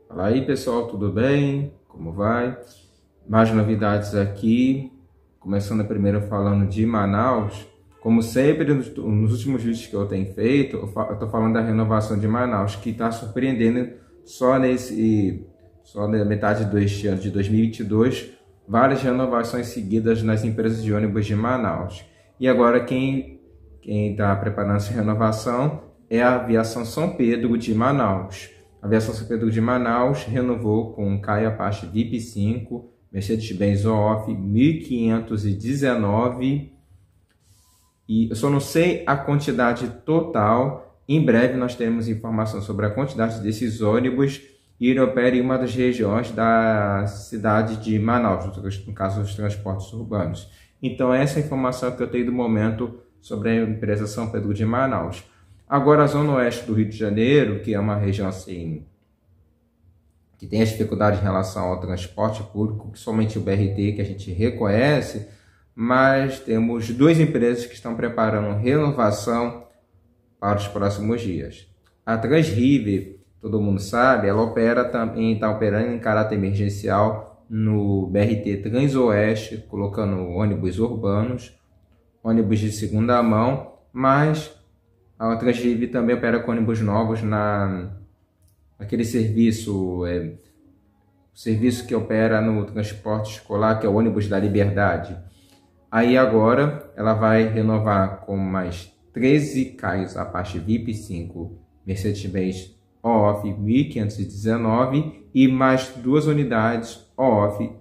Fala aí pessoal, tudo bem? Como vai? Mais novidades aqui, começando primeiro falando de Manaus. Como sempre, nos últimos vídeos que eu tenho feito, eu estou falando da renovação de Manaus, que está surpreendendo só na metade deste ano de 2022, várias renovações seguidas nas empresas de ônibus de Manaus. E agora quem está preparando essa renovação é a Aviação São Pedro de Manaus. A Aviação São Pedro de Manaus renovou com o Kai Apache VIP5, Mercedes-Benz OFF 1519, e eu só não sei a quantidade total. Em breve nós teremos informação sobre a quantidade desses ônibus e ele opera em uma das regiões da cidade de Manaus, no caso dos transportes urbanos. Então essa é a informação que eu tenho do momento sobre a empresa São Pedro de Manaus. Agora, a zona oeste do Rio de Janeiro, que é uma região assim, que tem as dificuldades em relação ao transporte público, somente o BRT que a gente reconhece, mas temos duas empresas que estão preparando renovação para os próximos dias. A Transriver, todo mundo sabe, ela está operando em caráter emergencial no BRT Transoeste, colocando ônibus urbanos, ônibus de segunda mão, mas a Transriver também opera com ônibus novos naquele serviço que opera no transporte escolar, que é o ônibus da Liberdade. Aí agora ela vai renovar com mais 13 Kaios Apache VIP5 Mercedes-Benz OFF 1519 e mais duas unidades OFF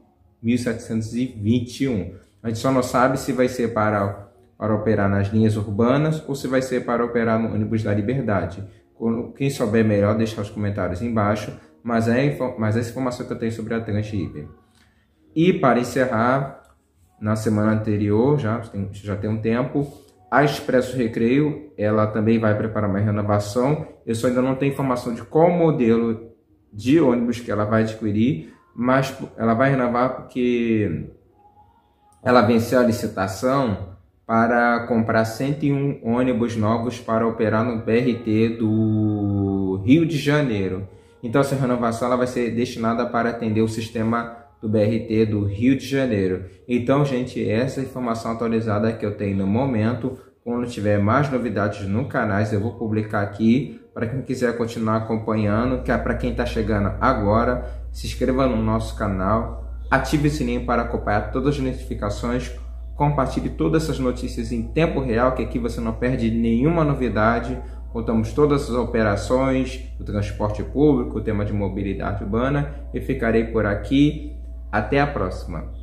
1721. A gente só não sabe se vai ser para operar nas linhas urbanas ou se vai ser para operar no ônibus da Liberdade. Quem souber melhor, deixa os comentários embaixo, mas essa informação que eu tenho sobre a Transriver. E para encerrar, na semana anterior, já tem um tempo, a Expresso Recreio, ela também vai preparar uma renovação. Eu só ainda não tenho informação de qual modelo de ônibus que ela vai adquirir, mas ela vai renovar porque ela venceu a licitação para comprar 101 ônibus novos para operar no BRT do Rio de Janeiro. Então essa renovação ela vai ser destinada para atender o sistema do BRT do Rio de Janeiro. Então, gente, essa informação atualizada que eu tenho no momento. Quando tiver mais novidades no canal, eu vou publicar aqui. Para quem quiser continuar acompanhando, que é para quem está chegando agora, se inscreva no nosso canal, ative o sininho para acompanhar todas as notificações, compartilhe todas essas notícias em tempo real, que aqui você não perde nenhuma novidade. Contamos todas as operações do transporte público, o tema de mobilidade urbana, e ficarei por aqui. Até a próxima!